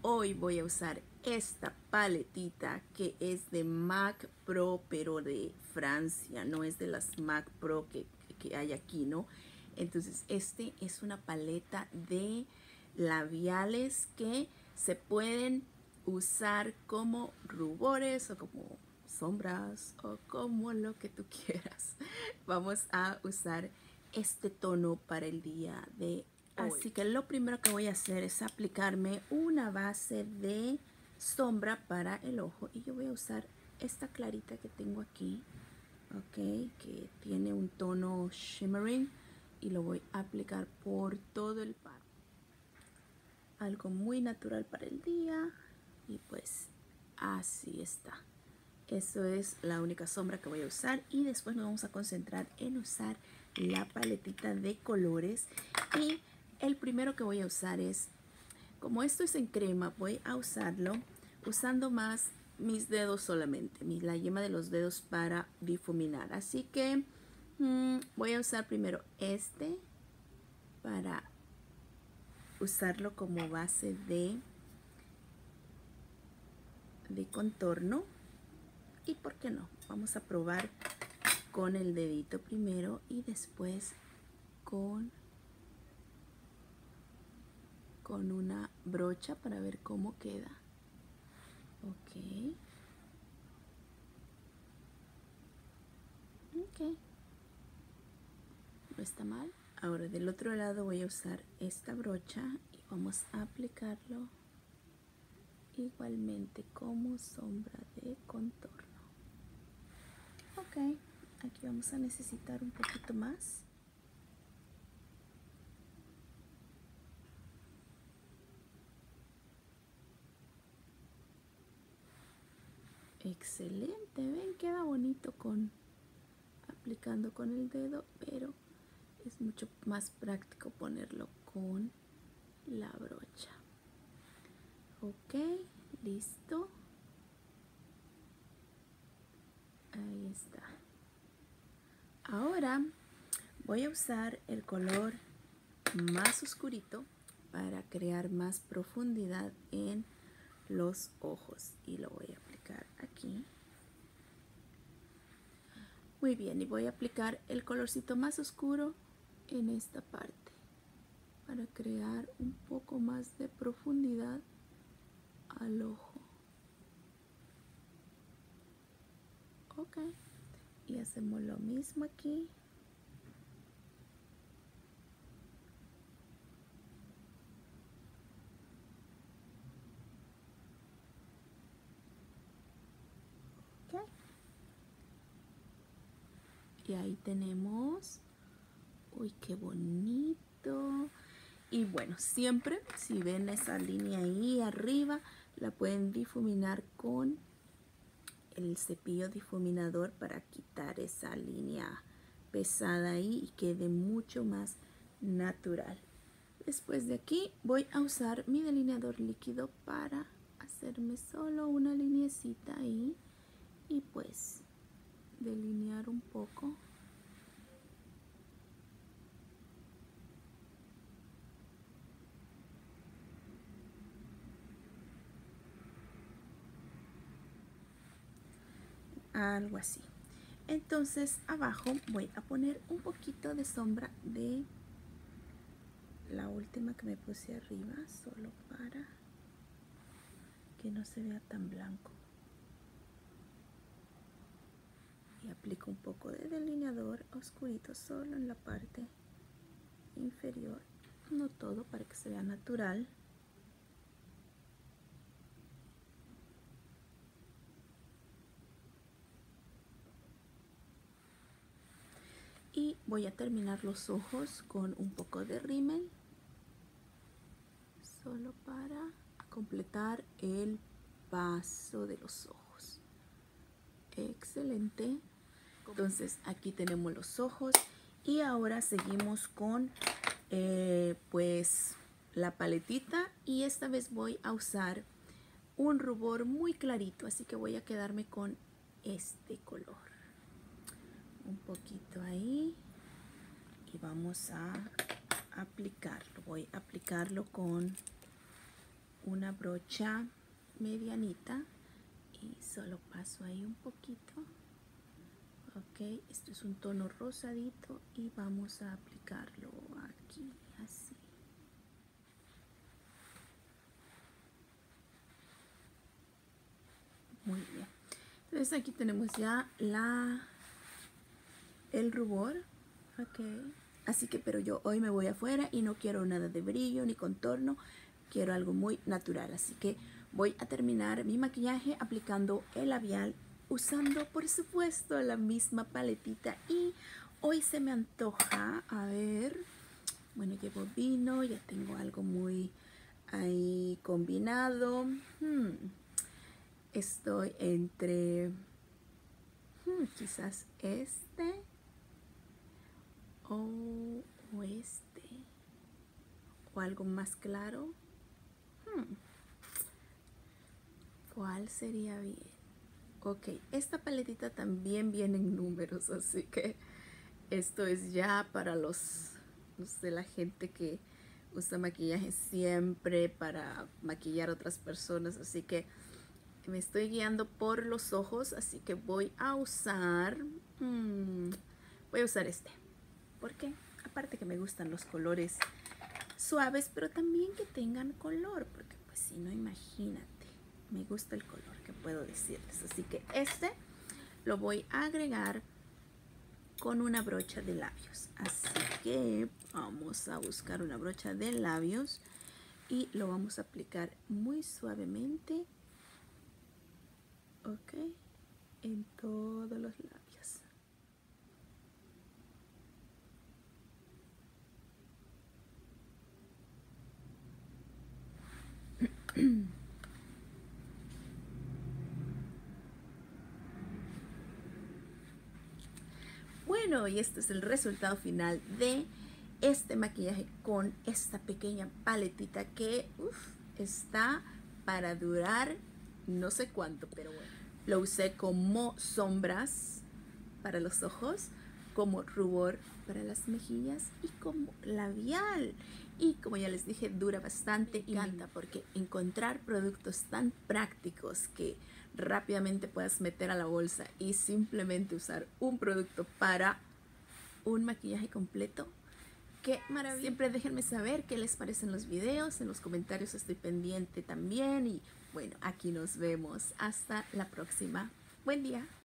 hoy voy a usar esta paletita que es de MAC Pro, pero de Francia, no es de las MAC Pro que hay aquí, ¿no? Entonces, este es una paleta de labiales que se pueden usar como rubores o como sombras o como lo que tú quieras. Vamos a usar este tono para el día de hoy. Así que lo primero que voy a hacer es aplicarme una base de sombra para el ojo y yo voy a usar esta clarita que tengo aquí, ok, que tiene un tono shimmering y lo voy a aplicar por todo el párpado. Algo muy natural para el día y pues así está. Eso es la única sombra que voy a usar y después nos vamos a concentrar en usar la paletita de colores. Y el primero que voy a usar es, como esto es en crema, voy a usarlo usando más mis dedos solamente, la yema de los dedos para difuminar. Así que voy a usar primero este para usarlo como base de contorno. Y por qué no, vamos a probar con el dedito primero y después con una brocha para ver cómo queda. Ok, no está mal. Ahora del otro lado voy a usar esta brocha y vamos a aplicarlo igualmente como sombra de contorno. Ok, aquí vamos a necesitar un poquito más. Excelente, ven, queda bonito aplicando con el dedo, pero es mucho más práctico ponerlo con la brocha. Ok, listo. Ahí está. Ahora voy a usar el color más oscurito para crear más profundidad en los ojos y lo voy a aplicar aquí. Muy bien, y voy a aplicar el colorcito más oscuro en esta parte para crear un poco más de profundidad al ojo. Ok, y hacemos lo mismo aquí. Ok, y ahí tenemos, uy, qué bonito. Y bueno, siempre si ven esa línea ahí arriba, la pueden difuminar con el cepillo difuminador para quitar esa línea pesada ahí y quede mucho más natural. Después de aquí voy a usar mi delineador líquido para hacerme solo una linecita ahí y pues delinear un poco. Algo así. Entonces abajo voy a poner un poquito de sombra de la última que me puse arriba, solo para que no se vea tan blanco. Y aplico un poco de delineador oscurito solo en la parte inferior, no todo, para que se vea natural. Y voy a terminar los ojos con un poco de rímel, solo para completar el paso de los ojos. Excelente. Entonces aquí tenemos los ojos y ahora seguimos con pues la paletita, y esta vez voy a usar un rubor muy clarito, así que voy a quedarme con este color. Un poquito ahí y vamos a aplicarlo. Voy a aplicarlo con una brocha medianita y solo paso ahí un poquito. Ok, esto es un tono rosadito y vamos a aplicarlo aquí, así. Muy bien. Entonces aquí tenemos ya el rubor. Ok. Así que, pero yo hoy me voy afuera y no quiero nada de brillo ni contorno. Quiero algo muy natural. Así que voy a terminar mi maquillaje aplicando el labial, usando por supuesto la misma paletita. Y hoy se me antoja, a ver, bueno, llevo vino, ya tengo algo muy ahí combinado. Estoy entre quizás este o este o algo más claro. ¿Cuál sería bien? Ok, esta paletita también viene en números, así que esto es ya para los de la gente que usa maquillaje siempre para maquillar a otras personas, así que me estoy guiando por los ojos, así que voy a usar este, porque aparte que me gustan los colores suaves, pero también que tengan color, porque pues si no, imagínate, me gusta el color, que puedo decirles. Así que este lo voy a agregar con una brocha de labios, así que vamos a buscar una brocha de labios y lo vamos a aplicar muy suavemente, ok, en todos los labios. Bueno, y este es el resultado final de este maquillaje con esta pequeña paletita que está para durar no sé cuánto, pero bueno. Lo usé como sombras para los ojos, como rubor para las mejillas y como labial. Y como ya les dije, dura bastante. Me encanta porque encontrar productos tan prácticos que rápidamente puedas meter a la bolsa y simplemente usar un producto para un maquillaje completo. ¡Qué maravilla! Siempre déjenme saber qué les parecen los videos. En los comentarios estoy pendiente también. Y bueno, aquí nos vemos. Hasta la próxima. Buen día.